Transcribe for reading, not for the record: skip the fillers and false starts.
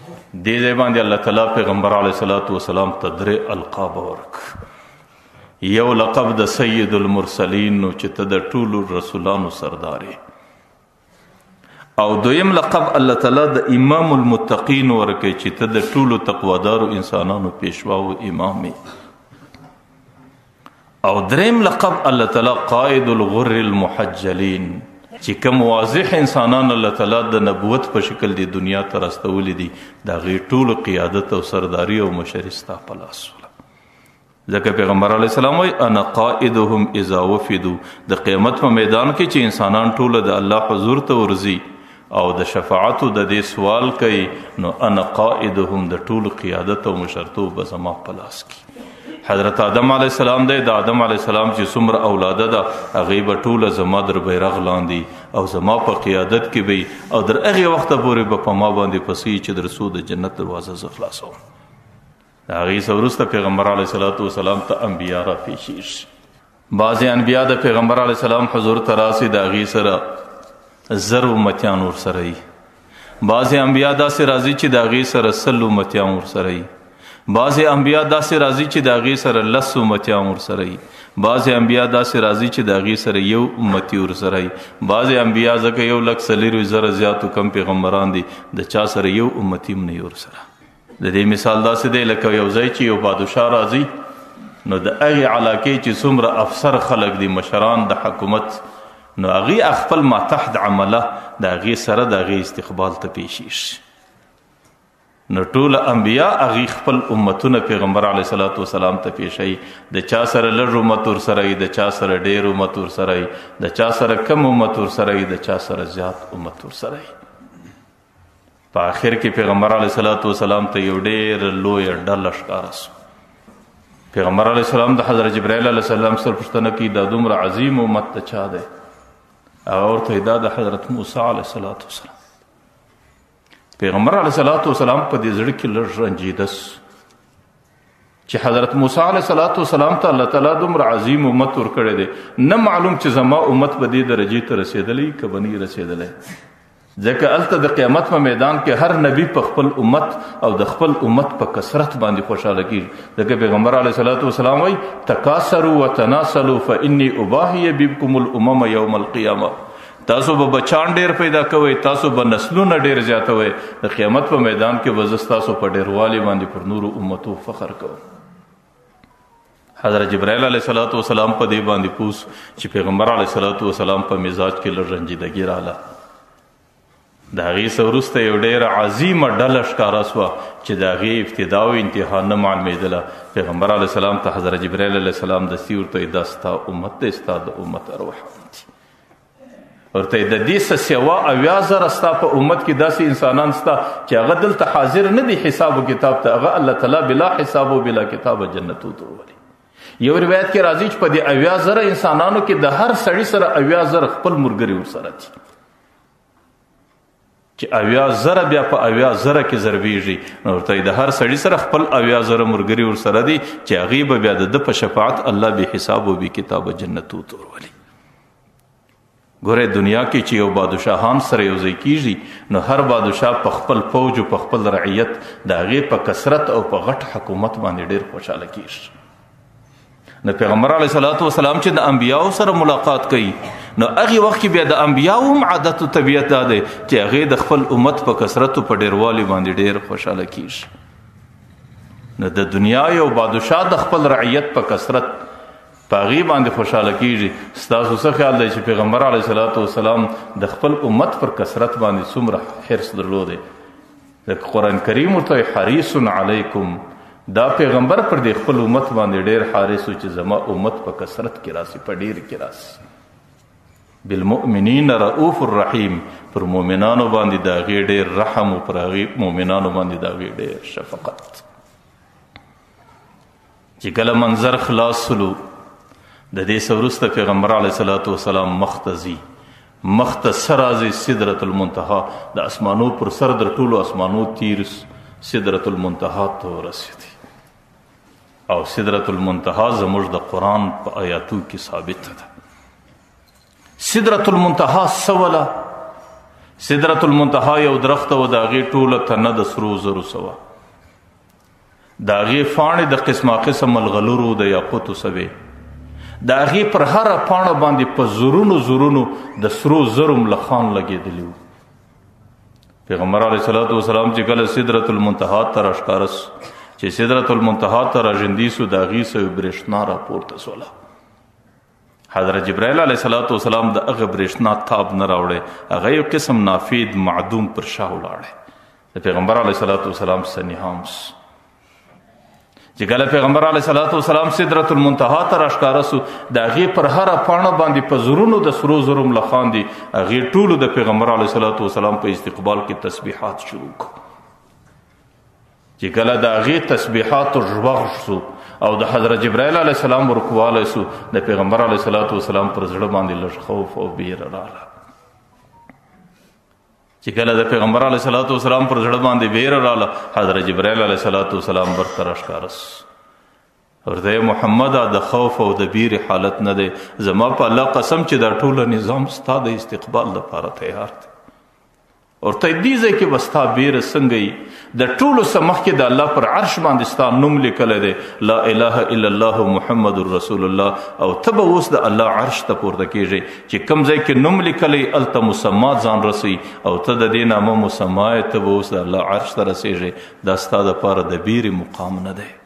دې ځای باندې الله تعالی پیغمبر علیه الصلاة والسلام ته 3 القاب ورک. یو لقب د سید المرسلین نو چې ته د ټولو رسولانو سردارې، او دویم لقب الله تعالی د امام المتقین ورکوي چې ته د ټولو تقوادارو انسانانو پیشوا او امام، او دریم لقب الله تعالی قائد الغر المحجلین چې کوم واضح انسانان الله تعالی د نبوت په شکل دی دنیا ته راستولي دي، د هغې ټولو قیادت او سرداری او مشري ستا په لاس وله. ځکه پیغمبر علیه السلام وایي انا قائدهم اذا وفدوا، د قیامت په میدان کې چې انسانان ټوله د الله حضور ته ورځي او د شفاعتو د دې سوال کوي، نو انا قائدهم د ټولو قیادت او مشرتوب به زما په لاس کې. حضرت آدم علیه السلام دی، د آدم علیه السلام چې څومره اولاده ده هغې به ټوله زما در بیرغ لاندې او زما په قیادت کې وي، او در هغې وخته پورې به په ما باندې پسوي چې د رسو د جنت دروازه زه خلاصوم. د هغې څه وروسته پیغمبر علیه الصلاة والسلام ته انبیا را پیښیږي. بعضې انبیا د پیغمبر علیه السلام حضور ته راسي، د هغې سره 1000 امتیان ورسره وي. بعضې انبیا داسې راځي چې د هغې سره 100 امتیان ورسره وي. بعضې انبیا داسې راځي چې د هغې سره 10 امتیان ورسره وي. بعضې انبیا داسې راځي چې د هغې سره 1 امتي ورسره وي. بعضې انبیا ځکه 1,40,000 زیاتو کم پیغمبران دي، د چا سره 1 امتي هم نه وي ورسره. د دې مثال داسې دی لکه یو ځای چې یو بادشاه راځي، نو د هغې علاقې چې څومره افسر خلک دي، مشران د حکومت، نو هغې خپل ماتحت عمله د هغې سره د هغې استقبال ته پیښیږي. نو ټول انبیا هغې خپل امتونه پیغمبر علیه الصلاة والسلام ته پیښوي. د چا سره لږ امت ورسره وي، د چا سره ډېر امت ورسره وي، د چا سره کم امت ورسره وي، د چا سره زیات امت ورسره وي. په آخر کې پیغمبر علیه الصلاة والسلام ته یو ډېر لویه ډله ښکاره سو. پیغمبر علیه السلام د حضرت جبرائیل علیه السلام سره پوښتنه کوي دا دومره عظیم امت د چا دی؟ هغه ورته دا د حضرت موسی علیه الصلاة والسلام. پیغمبر علیه الصلاة والسلام په دې زړه کې لږ رنجیده سو چې حضرت موسی علیه الصلاة والسلام ته الله تعالی دومره عظیم امت ورکړی دی، نه معلوم چې زما امت به دې درجې ته رسېدلی که به نه رسېدلی. ځکه هلته د قیامت په میدان کې هر نبی په خپل امت او د خپل امت په کثرت باندې خوشحاله کېږي. ځکه پیغمبر علیه الصلاة والسلام وایي تکاثروا وتناسلوا فانی اباحی بکم الامم یوم القیامه، تاسو به بچان ډیر پیدا کوئ، تاسو به نسلونه ډیر زیاتوئ، د قیامت په میدان کې به زه ستاسو په ډیروالي باندې پر نورو امتو فخر کوم. حضرت جبرائیل علیه الصلاة والسلام په دې باندې پوس چې پیغمبر علیه الصلاة والسلام په مزاج کې لږ رنجیدګي راغله. د هغې څه وروسته یو ډېره عظیمه ډله ښکاره سوه چې د هغې ابتدا او انتها نه معلومېدله. پیغمبر علیه السلام ته حضرت جبرائیل علیه السلام دستي ورته دا ستا امت دی، ستا د امت ارواح دي. ورته د دې څه سوا 80,000 ستا په امت کې داسې انسانان ستا چې هغه دلته حاضر نه دي حساب و کتاب ته، هغه الله تعالی بلا حساب و بلا کتاب جنتو ته ورولي. یو روایت کې راځي چې په دې 80,000 انسانانو کې د هر سړي سره 80,000 خپل ملګري ورسره دي، چې 80,000 بیا په 80,000 کې ضربېږي. نو ورته د هر سړي سره خپل 80,000 ملګري ورسره دي چې هغې به بیا د ده په شفاعت الله بې حساب و بې کتاب جنتو ته ورولي. ګوره دنیا کې چې یو بادشاهان سره یو ځای کېږي، نو هر بادشاه په خپل فوج او په خپل رعیت د هغې په کثرت او په غټ حکومت باندې ډېر خوشحاله کېږي. نو پیغمبر علیه الصلاة والسلام چې د انبیاو سره ملاقات کوي، نو هغې وخت کې بیا د انبیاو هم عادت او طبیعت دا دی چې هغې د خپل امت په کثرت او په ډېروالي باندې ډېر خوشحاله کېږي. نو د دنیا یو بادشاه د خپل رعیت په کثرت په هغې باندې خوشحاله کېږي. ستاسو څه خیال دی چې پیغمبر علیه الصلاة والسلام د خپل امت پر کثرت باندې څومره حرص درلودی؟ ځکه قرآن کریم ورته حریص علیکم، دا پیغمبر پر دې خپل امت باندې ډېر حارس و چې زما امت په کثرت کې راسي، په ډېر کې راسي. بالمؤمنین رؤوف الرحیم، پر مؤمنانو باندې د هغې ډېر رحم او پر هغې مؤمنانو باندې د هغې ډېر شفقت. چې کله منظر خلاص سلو، د دې څه وروسته پیغمبر علیه الصلاة والسلام مخ ته ځي، مخ ته څه راځي؟ سدرة المنتهی، د اسمانو پر سر در ټولو اسمانو تیر سدرة المنتهی ته ورسېدی. او سدرة المنتهی زموږ د قرآن په آیاتو کې ثابته ده. سدرة المنتهی څه وله؟ سدرة المنتهى یو درخت و د هغې ټوله تنه د سرو زرو سوه، د هغې پاڼې د قسمه قسم ملغلرو د یاقوتو سوې، د هغې پر هره پاڼه باندې په زرونو زرونو د سرو زرو ملخان لګېدلي وو. پیغمبر علیه الصلاة والسلام چې کله سدرة المنتهى ته راښکاره سو، چې سدرة المنتهى ته راژندي سو، د هغې سوې برېښنا راپورته سوله. حضرت جبرائیل علیه الصلاة والسلام د هغه برېښنا تاب نه راوړی، هغه یو قسم نافید معدوم پر شا ولاړی. د پیغمبر علیه الصلاة والسلام سنیهام چې کله پیغمبر علیه الصلاة والسلام سدرة المنتهى ته راښکاره سو، د هغې پر هره پاڼه باندې په زرونو د سرو زرو ملخان دي. هغې ټولو د پیغمبر علیه الصلاة والسلام په استقبال کې تسبیحات شروع کړو. چې کله د هغې تسبیحاتو غږ شو او د حضرت جبرائیل علیه السلام ورکوالی سو، د پیغمبر علیه الصلاة والسلام پر زړه باندې لږ خوف او بیره راغله. چې کله د پیغمبر علیه الصلاة والسلام پر زړه باندې بیره راغله، حضرت جبرائیل علیه الصلاة والسلام ورته راښکاره سو، ورته محمده د خوف او د بیرې حالت نه دی، زما په الله قسم چې دا ټوله نظام ستا د استقبال لپاره تیار دی. ورته دې ځای کې به ستا بیره څنګه وي؟ د ټولو څه مخکې د الله پر عرش باندې ستا نوم لیکلی دی، لا اله الا الله محمد رسول الله، او ته به اوس د الله عرش ته پورته کېږې چې کوم ځای کې نوم لیکلی هلته مسما ځان رسوي، او ته د دې نامه مسما یې، ته به اوس د الله عرش ته رسېږې. دا ستا دپاره د بیرې مقام نه دی.